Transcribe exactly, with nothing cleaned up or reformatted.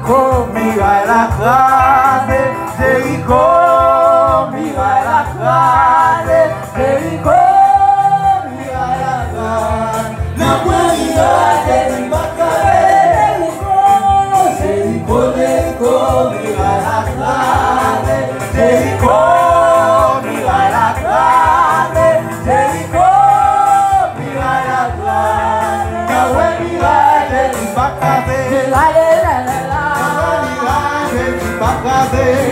Jéricho, miraille la crase, Jéricho, miraille la crase, Jéricho, miraille la crase. La miraille de Bacare, Jéricho, Jéricho, miraille la crase, Jéricho, miraille la crase, Jéricho, miraille la crase. Yahweh miraille de Bacare. Bacare,